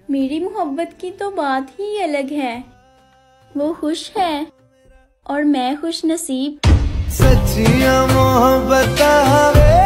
मेरी मोहब्बत की तो बात ही अलग है। वो खुश है और मैं खुश नसीब। सच्चियां मोहब्बत